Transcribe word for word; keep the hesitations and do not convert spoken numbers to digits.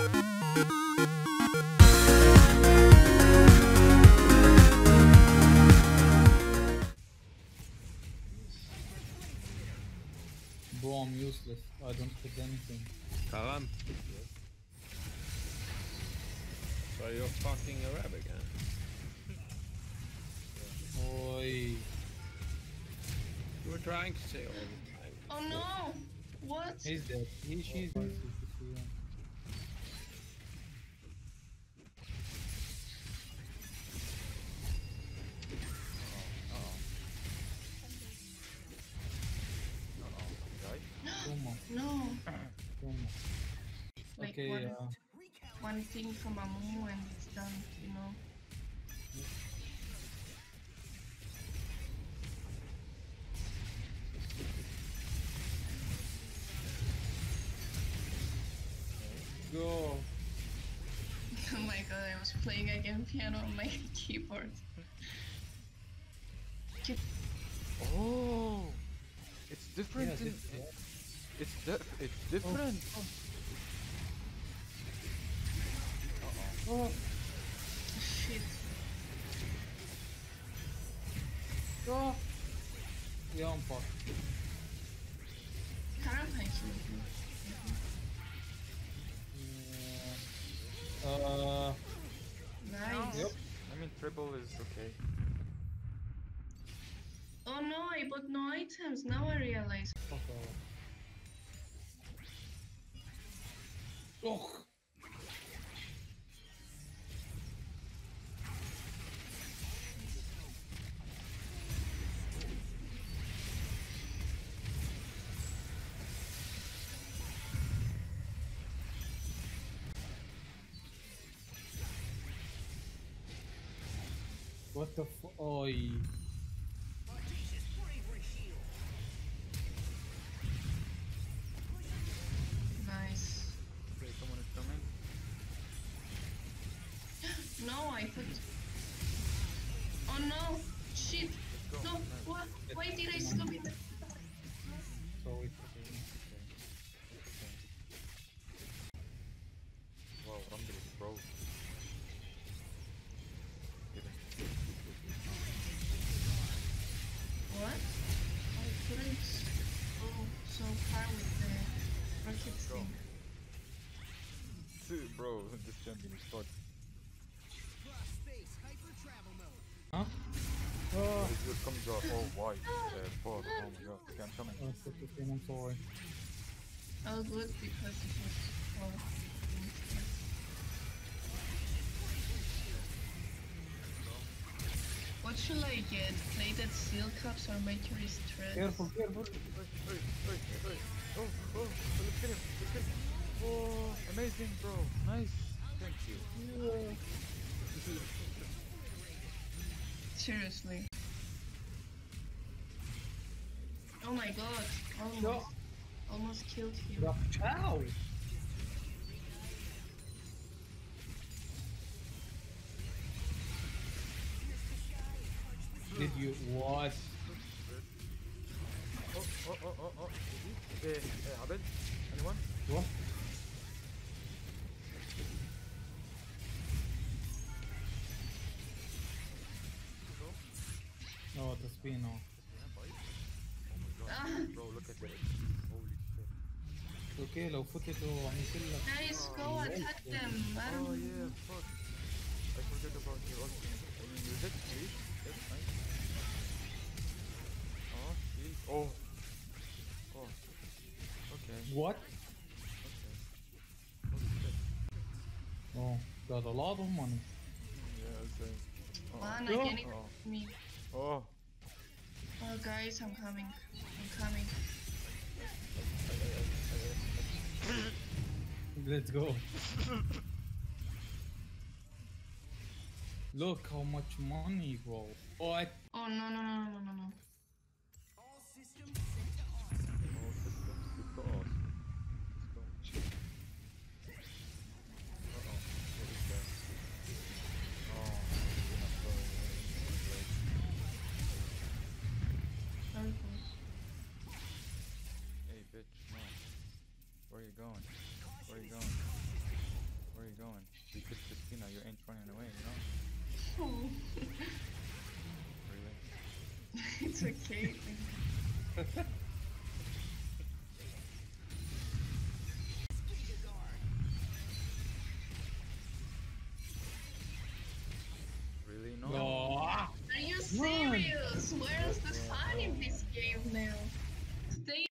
Bro, I'm useless. I don't hit anything. Karam. So you're fucking Arab again. Oi. You were trying to say all the time. Oh no! What? He's dead. He, she's dead. No. Like Okay, one, uh, one thing from a moo and it's done, you know. go. Oh my god, I was playing again piano on my keyboard. Oh, it's different. Yes, in, it's, yeah. it's dif it's different. Oh. Oh. Shit. Oh. Yeah, I'm fucked. Karam hiking. Yeah. Uh. Nice. Yep. I mean, triple is okay. Oh no, I bought no items. Now I realize. Fuck off. Oh. What the f- Oi. Nice. Okay, someone is coming. No, I put. Oh no! Shit! Let's go. No! Nice. What? Why did I stop it? So it's okay. Wow, Rumble is pro. What? I couldn't go so far with the rocket Go. thing. Bro, this champion is fucked. Huh? Oh. It just comes out all white. Uh, fuck. Oh my god. Okay, I'm coming. Oh, it's okay, I'm sorry. All good because it was all. What should I get? Plated steel cups or mercury threads? Careful, careful. Hey, hey, hey, hey. Oh, oh, let's get him. Let's get him. Oh, amazing, bro. Nice. Thank you. Yeah. Seriously. Oh my god. Almost. No. Almost killed him. Ow! Did you what? Oh, oh, oh, oh, oh. Is he? Eh, eh, Abed? Anyone? What? No, the spin off. Oh my god. Ah. Bro, look at it. Holy shit. Okay, لو فتت وعملت لك. Guys, go attack them. I Oh don't yeah, fuck. I forget about your ultimate. Can you use it, please? Yes, nice. Oh, jeez. Oh. Oh. Okay. What? Okay. Holy shit. Oh, got a lot of money. Yeah, okay. Oh. One No. again Oh. it me. Oh. Oh guys, I'm coming. I'm coming. Let's go. Look how much money, bro. What? Oh no no no no no no. All systems good to us. Let's go. Uh-oh. What is that? Oh, you're not going. Very close. Hey, bitch, no. Where are you going? Where are you going? Because Christina, you ain't running away, you know? Oh, Really? it's okay.